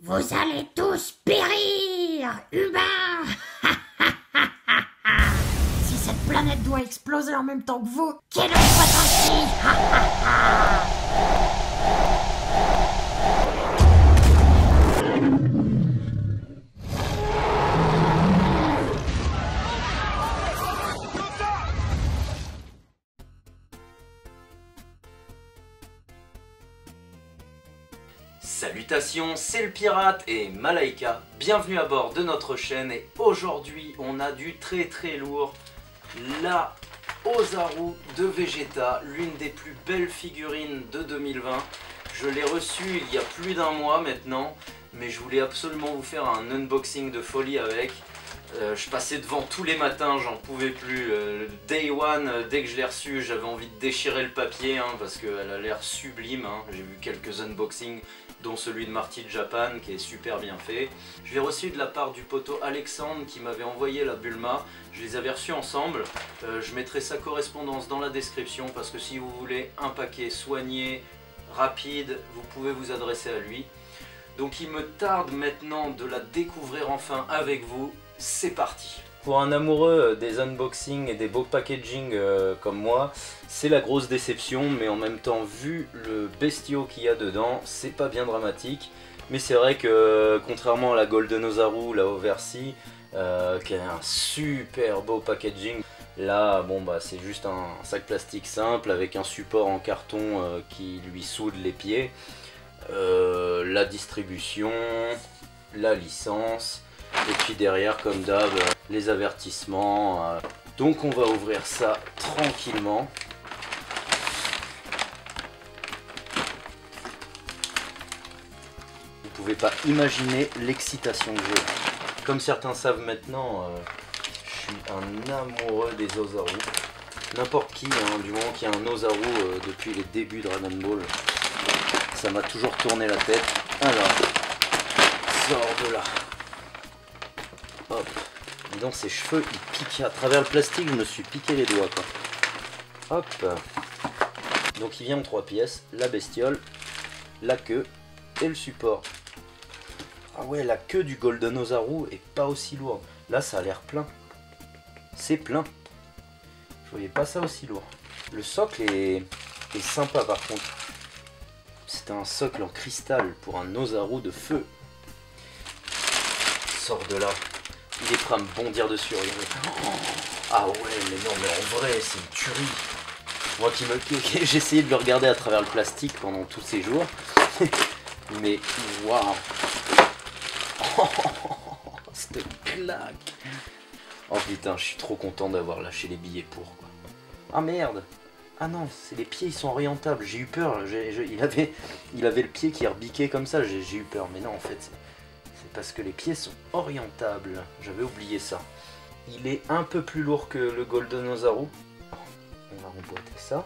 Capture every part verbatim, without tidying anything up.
Vous allez tous périr, humains. Si cette planète doit exploser en même temps que vous, qu'elle en soit ainsi. Salutations, c'est le pirate et Malaika, bienvenue à bord de notre chaîne et aujourd'hui on a du très très lourd, la Ozaru de Vegeta, l'une des plus belles figurines de deux mille vingt. Je l'ai reçue il y a plus d'un mois maintenant, mais je voulais absolument vous faire un unboxing de folie avec. Euh, je passais devant tous les matins, j'en pouvais plus. Euh, day one, euh, dès que je l'ai reçue, j'avais envie de déchirer le papier hein, parce qu'elle a l'air sublime. Hein. J'ai vu quelques unboxings, dont celui de Marty Japan qui est super bien fait. Je l'ai reçu de la part du poteau Alexandre qui m'avait envoyé la Bulma. Je les avais reçus ensemble. Euh, je mettrai sa correspondance dans la description parce que si vous voulez un paquet soigné, rapide, vous pouvez vous adresser à lui. Donc il me tarde maintenant de la découvrir enfin avec vous. C'est parti. Pour un amoureux des unboxings et des beaux packaging euh, comme moi, c'est la grosse déception, mais en même temps, vu le bestiau qu'il y a dedans, c'est pas bien dramatique. Mais c'est vrai que, contrairement à la Golden Ozaru, la Oversea, euh, qui a un super beau packaging, là, bon bah c'est juste un sac plastique simple avec un support en carton euh, qui lui soude les pieds. Euh, la distribution, la licence. Et puis derrière, comme d'hab, les avertissements. Donc on va ouvrir ça tranquillement. Vous pouvez pas imaginer l'excitation que j'ai. Comme certains savent maintenant, euh, je suis un amoureux des Ozaru. N'importe qui, hein, du moment qu'il y a un Ozaru euh, depuis les débuts de Dragon Ball, ça m'a toujours tourné la tête. Alors, sors de là. Hop, dis donc ses cheveux ils piquent à travers le plastique, je me suis piqué les doigts quoi. Hop, donc il vient en trois pièces, la bestiole, la queue et le support. Ah ouais, la queue du Golden Ozaru est pas aussi lourde. Là ça a l'air plein, c'est plein. Je voyais pas ça aussi lourd. Le socle est, est sympa par contre. C'est un socle en cristal pour un Ozaru de feu. Sors de là. Il est prêt à me bondir dessus, regardez. Ah ouais, mais non, mais en vrai, c'est une tuerie. Moi qui me... J'ai essayé de le regarder à travers le plastique pendant tous ces jours. Mais, waouh. Cette claque. Oh putain, je suis trop content d'avoir lâché les billets pour, quoi. Ah merde. Ah non, c'est les pieds, ils sont orientables. J'ai eu peur. J'ai, j'ai, il, avait, il avait le pied qui rebiquait comme ça. J'ai, j'ai eu peur. Mais non, en fait... parce que les pieds sont orientables, j'avais oublié ça. Il est un peu plus lourd que le Golden Ozaru. On va remboîter ça.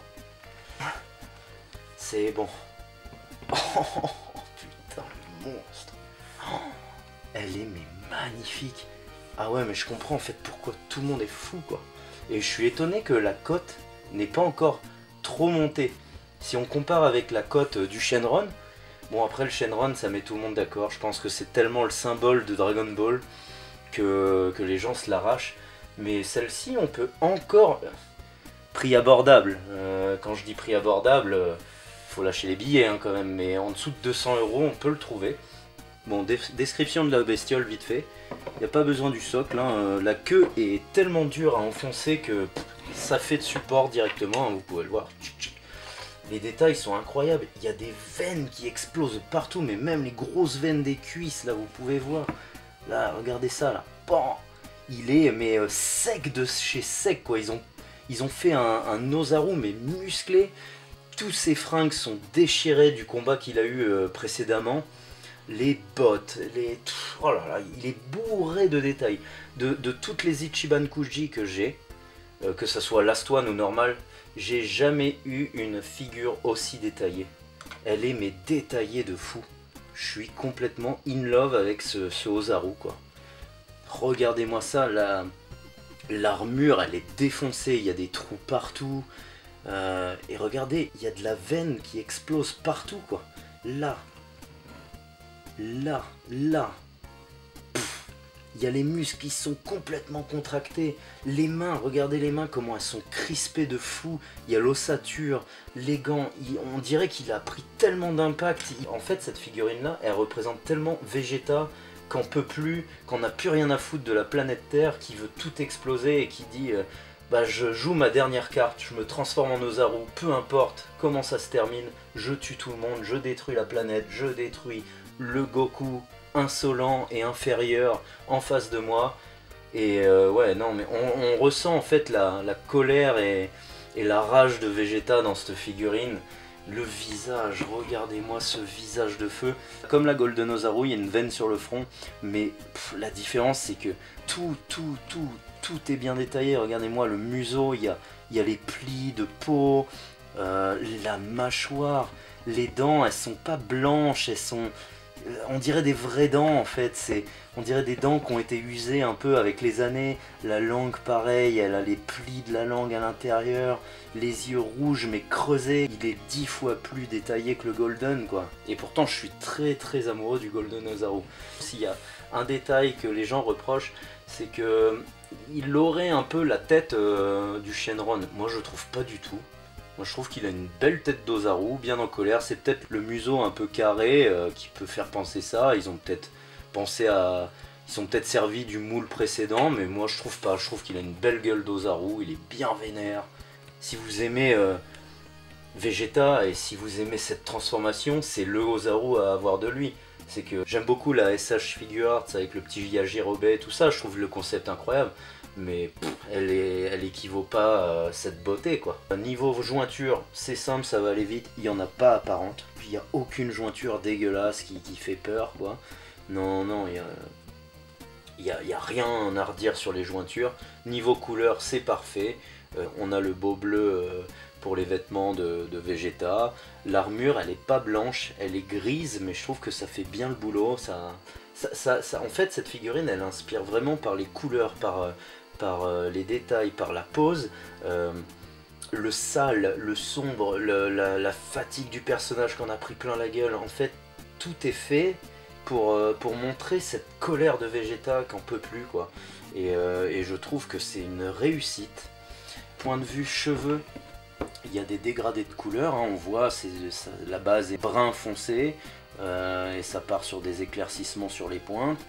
C'est bon. Oh, putain, le monstre. Oh, elle est mais magnifique. Ah ouais, mais je comprends en fait pourquoi tout le monde est fou quoi. Et je suis étonné que la cote n'ait pas encore trop monté. Si on compare avec la cote du Shenron, bon après le Shenron ça met tout le monde d'accord, je pense que c'est tellement le symbole de Dragon Ball que, que les gens se l'arrachent. Mais celle-ci on peut encore... Prix abordable, euh, quand je dis prix abordable, euh, faut lâcher les billets hein, quand même, mais en dessous de deux cents euros on peut le trouver. Bon, description de la bestiole vite fait, il n'y a pas besoin du socle, hein. euh, la queue est tellement dure à enfoncer que pff, ça fait de support directement, hein, vous pouvez le voir. Les détails sont incroyables, il y a des veines qui explosent partout, mais même les grosses veines des cuisses, là, vous pouvez voir. Là, regardez ça, là. Bon, il est, mais euh, sec de chez sec, quoi. Ils ont, ils ont fait un, un Ozaru, mais musclé. Tous ses fringues sont déchirées du combat qu'il a eu euh, précédemment. Les bottes, les... Oh là là, il est bourré de détails. De, de toutes les Ichiban Kuji que j'ai, euh, que ça soit Last One ou normal, j'ai jamais eu une figure aussi détaillée. Elle est mais détaillée de fou. Je suis complètement in love avec ce, ce Ozaru quoi. Regardez-moi ça, la, l'armure elle est défoncée, il y a des trous partout. Euh, et regardez, il y a de la veine qui explose partout quoi. Là. là, là, il y a les muscles qui sont complètement contractés. Les mains, regardez les mains, comment elles sont crispées de fou. Il y a l'ossature, les gants. Il, on dirait qu'il a pris tellement d'impact. En fait, cette figurine-là, elle représente tellement Vegeta qu'on peut plus, qu'on n'a plus rien à foutre de la planète Terre, qui veut tout exploser et qui dit euh, bah, je joue ma dernière carte, je me transforme en Ozaru, peu importe comment ça se termine, je tue tout le monde, je détruis la planète, je détruis le Goku insolent et inférieur en face de moi. Et euh, ouais, non, mais on, on ressent en fait la, la colère et, et la rage de Vegeta dans cette figurine. Le visage, regardez-moi ce visage de feu. Comme la Golden Ozaru, il y a une veine sur le front, mais pff, la différence c'est que tout, tout, tout, tout est bien détaillé. Regardez-moi le museau, il y a, il y a les plis de peau, euh, la mâchoire, les dents, elles sont pas blanches, elles sont... On dirait des vraies dents en fait, c'est, on dirait des dents qui ont été usées un peu avec les années. La langue pareil, elle a les plis de la langue à l'intérieur, les yeux rouges mais creusés. Il est dix fois plus détaillé que le Golden quoi. Et pourtant je suis très très amoureux du Golden Ozaru. S'il y a un détail que les gens reprochent, c'est que il aurait un peu la tête euh, du Shenron. Moi je trouve pas du tout. Moi je trouve qu'il a une belle tête d'Ozaru, bien en colère. C'est peut-être le museau un peu carré euh, qui peut faire penser ça. Ils ont peut-être pensé à... Ils sont peut-être servis du moule précédent, mais moi je trouve pas. Je trouve qu'il a une belle gueule d'Ozaru, il est bien vénère. Si vous aimez euh, Vegeta et si vous aimez cette transformation, c'est le Ozaru à avoir de lui. C'est que j'aime beaucoup la S H Figure Arts avec le petit Yajirobe et tout ça. Je trouve le concept incroyable. Mais pff, elle, est, elle équivaut pas à cette beauté quoi. Niveau jointure, c'est simple, ça va aller vite, il n'y en a pas apparente. Puis il n'y a aucune jointure dégueulasse qui, qui fait peur quoi. Non, non, il y a, y a, y a rien à redire sur les jointures. Niveau couleur, c'est parfait. Euh, on a le beau bleu euh, pour les vêtements de, de Vegeta. L'armure, elle est pas blanche, elle est grise, mais je trouve que ça fait bien le boulot. Ça, ça, ça, ça, en fait, cette figurine, elle inspire vraiment par les couleurs, par... Euh, par euh, les détails, par la pose, euh, le sale, le sombre, le, la, la fatigue du personnage qu'on a pris plein la gueule. En fait, tout est fait pour, euh, pour montrer cette colère de Vegeta qu'on peut plus quoi. Et, euh, et je trouve que c'est une réussite. Point de vue cheveux, il y a des dégradés de couleurs, hein, on voit, c'est, ça, la base est brun foncé euh, et ça part sur des éclaircissements sur les pointes.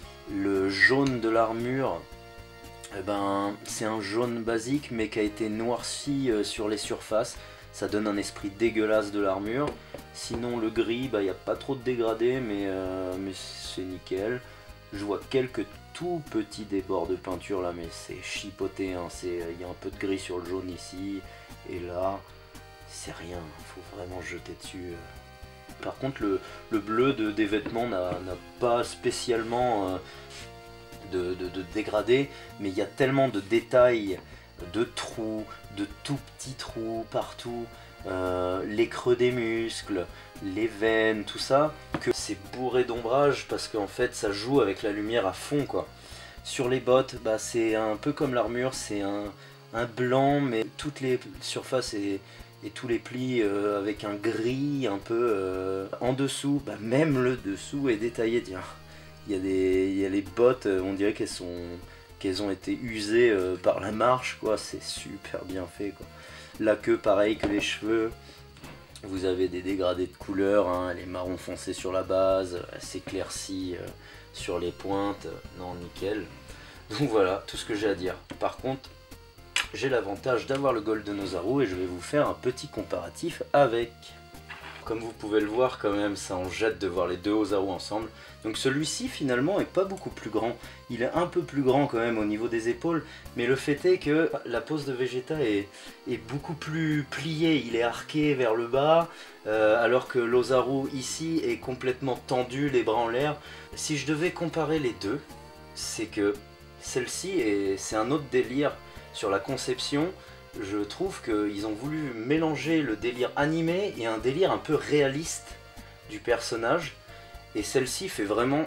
Le jaune de l'armure, eh ben, c'est un jaune basique mais qui a été noirci euh, sur les surfaces. Ça donne un esprit dégueulasse de l'armure. Sinon le gris, il bah, n'y a pas trop de dégradés mais, euh, mais c'est nickel. Je vois quelques tout petits débords de peinture là mais c'est chipoté. Hein. Il y a un peu de gris sur le jaune ici. Et là, c'est rien. Il faut vraiment jeter dessus. Par contre le, le bleu de, des vêtements n'a pas spécialement... Euh, De, de, de dégradé, mais il y a tellement de détails, de trous, de tout petits trous partout, euh, les creux des muscles, les veines, tout ça, que c'est bourré d'ombrage parce qu'en fait ça joue avec la lumière à fond quoi. Sur les bottes, bah, c'est un peu comme l'armure, c'est un, un blanc mais toutes les surfaces et, et tous les plis euh, avec un gris un peu euh, en dessous, bah, même le dessous est détaillé, tiens. Il y a des, il y a les bottes, on dirait qu'elles sont, qu'elles ont été usées euh, par la marche, quoi. C'est super bien fait, quoi. La queue, pareil que les cheveux. Vous avez des dégradés de couleur, hein. Elle est marron foncé sur la base, elle s'éclaircit euh, sur les pointes. Non, nickel. Donc voilà, tout ce que j'ai à dire. Par contre, j'ai l'avantage d'avoir le Golden Ozaru et je vais vous faire un petit comparatif avec. Comme vous pouvez le voir quand même, ça en jette de voir les deux Ozaru ensemble. Donc celui-ci finalement est pas beaucoup plus grand. Il est un peu plus grand quand même au niveau des épaules. Mais le fait est que la pose de Vegeta est, est beaucoup plus pliée. Il est arqué vers le bas. Euh, alors que l'Ozaru ici est complètement tendu, les bras en l'air. Si je devais comparer les deux, c'est que celle-ci, c'est un autre délire sur la conception. Je trouve qu'ils ont voulu mélanger le délire animé et un délire un peu réaliste du personnage. Et celle-ci fait vraiment...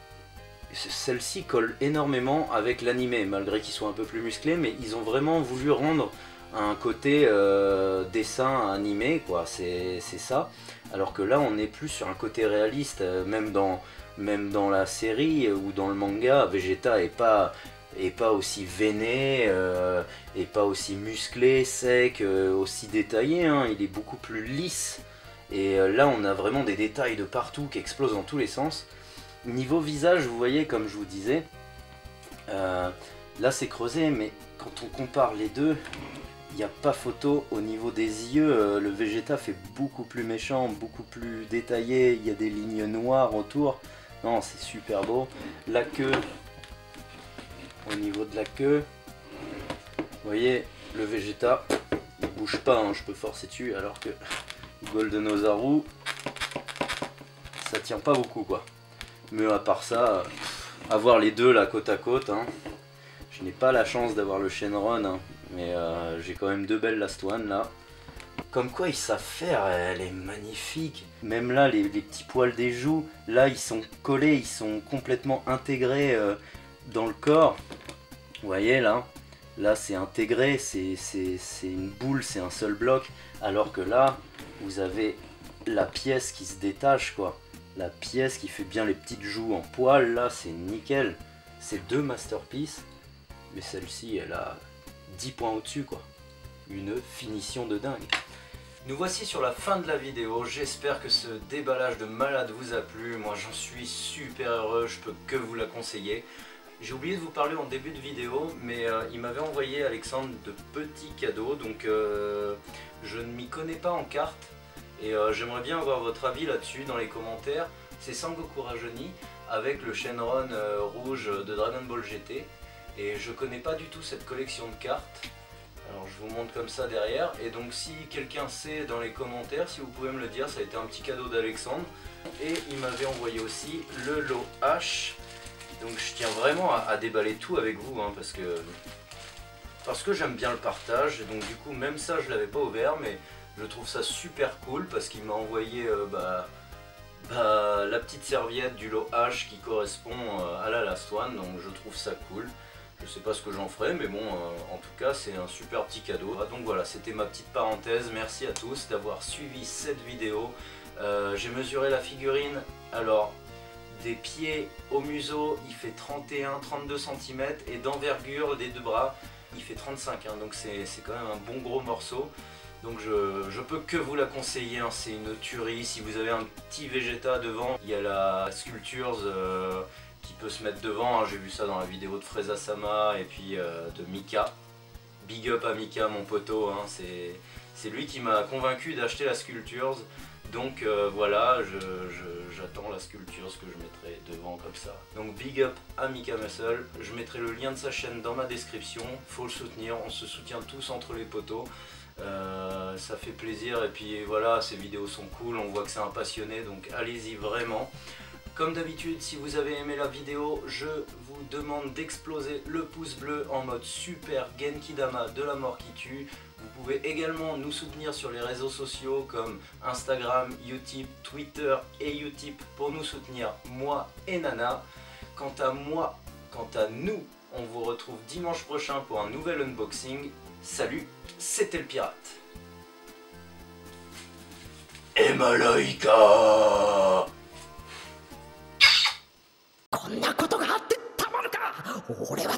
Celle-ci colle énormément avec l'animé, malgré qu'il soit un peu plus musclé, mais ils ont vraiment voulu rendre un côté euh, dessin animé, quoi, c'est ça. Alors que là on est plus sur un côté réaliste, euh, même dans, même dans la série euh, ou dans le manga, Vegeta est pas, est pas aussi veiné, euh, est pas aussi musclé, sec, euh, aussi détaillé, hein, il est beaucoup plus lisse. Et euh, là on a vraiment des détails de partout qui explosent dans tous les sens. Niveau visage, vous voyez, comme je vous disais, euh, là c'est creusé, mais quand on compare les deux, il n'y a pas photo. Au niveau des yeux, euh, le Vegeta fait beaucoup plus méchant, beaucoup plus détaillé, il y a des lignes noires autour. Non, c'est super beau. La queue, au niveau de la queue, vous voyez, le Vegeta, il bouge pas, hein, je peux forcer dessus, alors que Golden Ozaru, ça tient pas beaucoup quoi. Mais à part ça, avoir les deux là côte à côte, hein, je n'ai pas la chance d'avoir le Shenron, hein, mais euh, j'ai quand même deux belles Last One là. Comme quoi ils savent faire, elle est magnifique. Même là, les, les petits poils des joues, là ils sont collés, ils sont complètement intégrés euh, dans le corps. Vous voyez là, là c'est intégré, c'est une boule, c'est un seul bloc. Alors que là, vous avez la pièce qui se détache quoi. La pièce qui fait bien les petites joues en poils, là c'est nickel. C'est deux masterpieces, mais celle-ci elle a dix points au-dessus quoi. Une finition de dingue. Nous voici sur la fin de la vidéo, j'espère que ce déballage de malade vous a plu. Moi j'en suis super heureux, je peux que vous la conseiller. J'ai oublié de vous parler en début de vidéo, mais euh, il m'avait envoyé Alexandre de petits cadeaux, donc euh, je ne m'y connais pas en cartes. Et euh, j'aimerais bien avoir votre avis là-dessus dans les commentaires. C'est Sangoku rajeuni avec le Shenron euh, rouge de Dragon Ball G T. Et je connais pas du tout cette collection de cartes. Alors je vous montre comme ça derrière. Et donc si quelqu'un sait dans les commentaires, si vous pouvez me le dire, ça a été un petit cadeau d'Alexandre. Et il m'avait envoyé aussi le lot H. Donc je tiens vraiment à, à déballer tout avec vous, hein, parce que, parce que j'aime bien le partage. Et donc du coup même ça je l'avais pas ouvert, mais je trouve ça super cool parce qu'il m'a envoyé euh, bah, bah, la petite serviette du lot H qui correspond euh, à la Last One, donc je trouve ça cool. Je sais pas ce que j'en ferai, mais bon, euh, en tout cas c'est un super petit cadeau. Ah, donc voilà, c'était ma petite parenthèse. Merci à tous d'avoir suivi cette vidéo. Euh, J'ai mesuré la figurine, alors des pieds au museau il fait trente et un à trente-deux centimètres et d'envergure des deux bras il fait trente-cinq, hein, donc c'est quand même un bon gros morceau. Donc je, je peux que vous la conseiller, hein, c'est une tuerie. Si vous avez un petit Vegeta devant, il y a la Sculptures euh, qui peut se mettre devant, hein. J'ai vu ça dans la vidéo de Freza Sama et puis euh, de Mika. Big up à Mika, mon poteau, hein. C'est lui qui m'a convaincu d'acheter la Sculptures. Donc euh, voilà, j'attends la Sculptures que je mettrai devant comme ça. Donc big up à Mika Muscle, je mettrai le lien de sa chaîne dans ma description. Faut le soutenir, on se soutient tous entre les poteaux. Euh, ça fait plaisir et puis voilà, ces vidéos sont cool, on voit que c'est un passionné, donc allez-y vraiment. Comme d'habitude, si vous avez aimé la vidéo, je vous demande d'exploser le pouce bleu en mode super Genkidama de la mort qui tue. Vous pouvez également nous soutenir sur les réseaux sociaux comme Instagram, Utip, Twitter et Utip pour nous soutenir moi et Nana. Quant à moi, quant à nous, on vous retrouve dimanche prochain pour un nouvel unboxing. Salut, c'était le pirate. Et Malaika. こんなことがあってたまるか。俺は